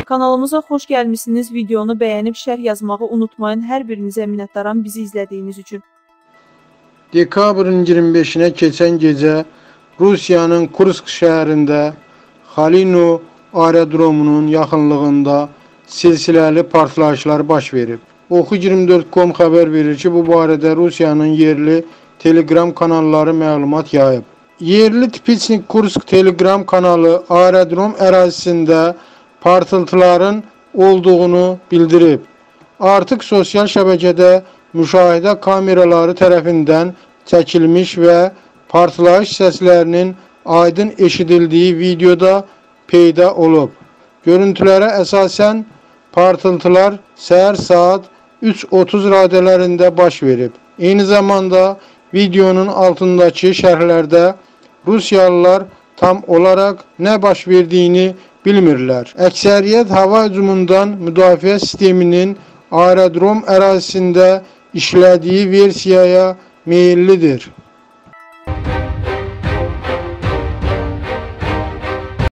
Kanalımıza xoş gəlmişsiniz. Videonu bəyənib şərh yazmağı unutmayın. Hər birinizə minnətdaram bizi izlədiyiniz üçün. Dekabrın 25'ine keçən gecə Rusiyanın Kursk şəhərində Xalino aerodromunun yaxınlığında silsiləli partlayışlar baş verib. Oxu24.com xəbər verir ki, bu barədə Rusiyanın yerli Telegram kanalları məlumat yayıb. Yerli Tipичник Kursk Telegram kanalı aerodrom ərazisində partıltıların olduğunu bildirib. Artıq sosial şəbəkədə müşahidə kameraları tərəfindən çəkilmiş və partlayış səslərinin aydın eşidildiyi videoda peyda olub. Görüntülərə əsasən partıltılar səhər saat 3:30 radələrində baş verib. Eyni zamanda videonun altındakı şərhlərdə Rusiyalılar tam olaraq nə baş verdiyini bilmirlər. Əksəriyyət hava hücumundan müdafiə sisteminin aerodrom ərazisində işlədiyi versiyaya meyillidir.